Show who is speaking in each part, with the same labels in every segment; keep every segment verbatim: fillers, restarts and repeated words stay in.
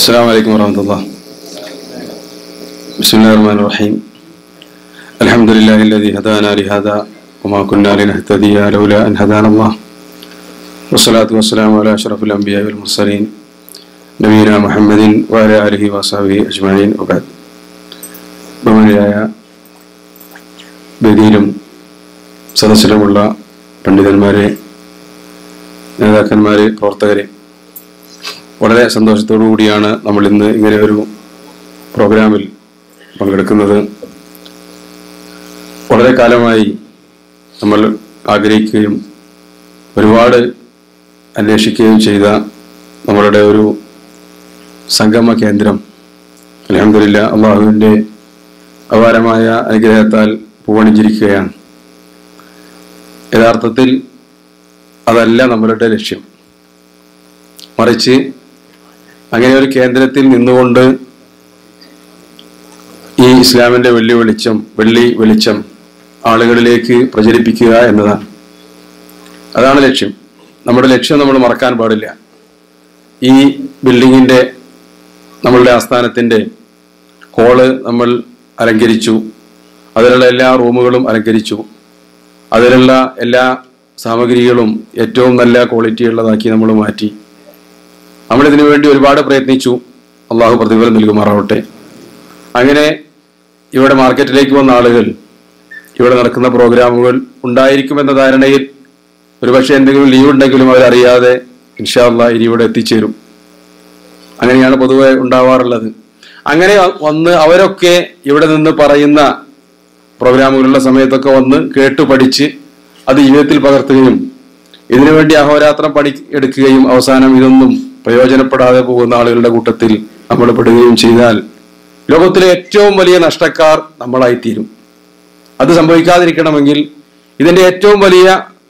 Speaker 1: السلام عليكم ورحمة الله. بسم الله الرحمن الرحيم. الحمد لله الذي هدانا لهذا وما كنا لنهتدي لولا أن هدانا الله. والصلاة والسلام على أشرف الأنبياء والمرسلين نبينا محمد وعلى آله وصحبه أجمعين وبعد. ബഹുമാനിയായ വേദിയിലും സദസ്സിലുമുള്ള പണ്ഡിതന്മാരെ, നേതാക്കന്മാരെ, പ്രവർത്തകരെ, വളരെ സന്തോഷത്തോടു കൂടിയാണ് നമ്മൾ ഇന്ന് ഇങ്ങനെ ഒരു പ്രോഗ്രാമിൽ പങ്കെടുക്കുന്നത്. വളരെ കാലമായി നമ്മൾ ആഗ്രഹിക്കുകയും ഒരുപാട് അന്വേഷിക്കുകയും ചെയ്ത നമ്മളുടെ ഒരു സംഗമ കേന്ദ്രം അൽഹംദുലില്ലാഹ് അള്ളാഹുവിൻ്റെ അപാരമായ അനുഗ്രഹത്താൽ പൂവണിഞ്ഞിരിക്കുകയാണ്. യഥാർത്ഥത്തിൽ അതല്ല നമ്മളുടെ ലക്ഷ്യം, മറിച്ച് അങ്ങനെ ഒരു കേന്ദ്രത്തിൽ നിന്നുകൊണ്ട് ഈ ഇസ്ലാമിൻ്റെ വെള്ളി വെളിച്ചം വെള്ളി വെളിച്ചം ആളുകളിലേക്ക് പ്രചരിപ്പിക്കുക എന്നതാണ്. അതാണ് ലക്ഷ്യം. നമ്മുടെ ലക്ഷ്യം നമ്മൾ മറക്കാൻ പാടില്ല. ഈ ബിൽഡിങ്ങിൻ്റെ, നമ്മളുടെ ആസ്ഥാനത്തിൻ്റെ ഹോള് നമ്മൾ അലങ്കരിച്ചു, അതിലുള്ള എല്ലാ റൂമുകളും അലങ്കരിച്ചു, അതിലുള്ള എല്ലാ സാമഗ്രികളും ഏറ്റവും നല്ല ക്വാളിറ്റി ഉള്ളതാക്കി നമ്മൾ മാറ്റി. നമ്മളിതിനു വേണ്ടി ഒരുപാട് പ്രയത്നിച്ചു. അള്ളാഹു പ്രതിഫലം നൽകുമാറാവട്ടെ. അങ്ങനെ ഇവിടെ മാർക്കറ്റിലേക്ക് വന്ന ആളുകൾ ഇവിടെ നടക്കുന്ന പ്രോഗ്രാമുകൾ ഉണ്ടായിരിക്കുമെന്ന ധാരണയിൽ ഒരുപക്ഷെ എന്തെങ്കിലും ലീവ് ഉണ്ടെങ്കിലും അവരറിയാതെ ഇൻഷാ അല്ലാഹ് ഇനി ഇവിടെ എത്തിച്ചേരും. അങ്ങനെയാണ് പൊതുവെ ഉണ്ടാവാറുള്ളത്. അങ്ങനെ വന്ന് അവരൊക്കെ ഇവിടെ നിന്ന് പറയുന്ന പ്രോഗ്രാമുകളുള്ള സമയത്തൊക്കെ വന്ന് കേട്ടു പഠിച്ച് അത് ജീവിതത്തിൽ പകർത്തുകയും ഇതിനുവേണ്ടി അഹോരാത്രം പണി എടുക്കുകയും അവസാനം ഇതൊന്നും പ്രയോജനപ്പെടാതെ പോകുന്ന ആളുകളുടെ കൂട്ടത്തിൽ നമ്മൾ പെടുകയും ചെയ്താൽ ലോകത്തിലെ ഏറ്റവും വലിയ നഷ്ടക്കാർ നമ്മളായിത്തീരും. അത് സംഭവിക്കാതിരിക്കണമെങ്കിൽ ഇതിന്റെ ഏറ്റവും വലിയ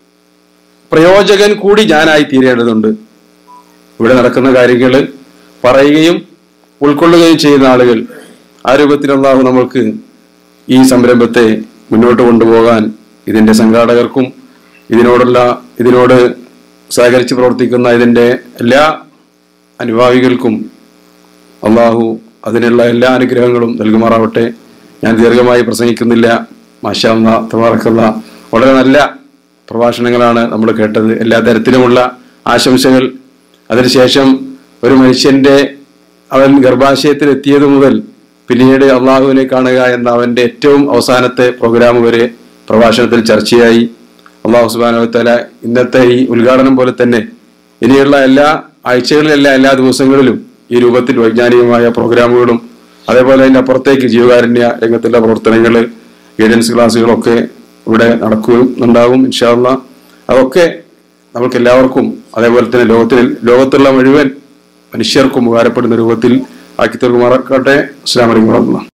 Speaker 1: പ്രയോജകൻ കൂടി ഞാനായി തീരേണ്ടതുണ്ട്. ഇവിടെ നടക്കുന്ന കാര്യങ്ങൾ പറയുകയും ഉൾക്കൊള്ളുകയും ചെയ്യുന്ന ആളുകൾ, ആ രൂപത്തിൽ അല്ലാഹു നമ്മൾക്ക് ഈ സംരംഭത്തെ മുന്നോട്ട് കൊണ്ടുപോകാൻ ഇതിന്റെ സംഘാടകർക്കും ഇതിനോടുള്ള ഇതിനോട് സഹകരിച്ച് പ്രവർത്തിക്കുന്ന ഇതിന്റെ എല്ലാ അനുഭാവികൾക്കും അള്ളാഹു അതിനുള്ള എല്ലാ അനുഗ്രഹങ്ങളും നൽകുമാറാവട്ടെ. ഞാൻ ദീർഘമായി പ്രസംഗിക്കുന്നില്ല. മാഷാ അല്ലാഹ് തബാറക്കല്ലാഹ്, വളരെ നല്ല പ്രഭാഷണങ്ങളാണ് നമ്മൾ കേട്ടത്. എല്ലാ തരത്തിലുമുള്ള ആശംസകൾ. അതിനുശേഷം ഒരു മനുഷ്യന്റെ അവൻ ഗർഭാശയത്തിൽ എത്തിയത് മുതൽ പിന്നീട് അള്ളാഹുവിനെ കാണുക എന്ന അവന്റെ ഏറ്റവും അവസാനത്തെ പ്രോഗ്രാം വരെ പ്രഭാഷണത്തിൽ ചർച്ചയായി. അള്ളാഹു സുബ്ഹാനഹു വ തആല ഇന്നത്തെ ഈ ഉദ്ഘാടനം പോലെ തന്നെ ഇനിയുള്ള എല്ലാ ആഴ്ചകളിലെല്ലാം എല്ലാ ദിവസങ്ങളിലും ഈ രൂപത്തിൽ വൈജ്ഞാനികമായ പ്രോഗ്രാമുകളും അതേപോലെ അതിൻ്റെ അപ്പുറത്തേക്ക് ജീവകാരുണ്യ രംഗത്തുള്ള പ്രവർത്തനങ്ങൾ, ഗൈഡൻസ് ക്ലാസ്സുകളൊക്കെ ഇവിടെ നടക്കുന്നുണ്ടാകും ഇൻഷാ അല്ലാഹ്. അതൊക്കെ നമുക്ക് എല്ലാവർക്കും അതേപോലെ തന്നെ ലോകത്തിൽ ലോകത്തുള്ള മുഴുവൻ മനുഷ്യർക്കും ഉപകാരപ്പെടുന്ന രൂപത്തിൽ ആക്കി തീർക്കുമാറാകട്ടെ. അസ്സലാമു അലൈക്കും വറഹ്മത്തുള്ളാഹി.